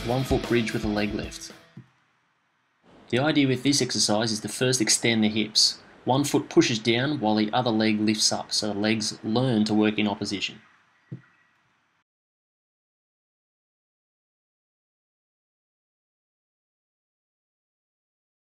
1 foot bridge with a leg lift. The idea with this exercise is to first extend the hips. 1 foot pushes down while the other leg lifts up, so the legs learn to work in opposition.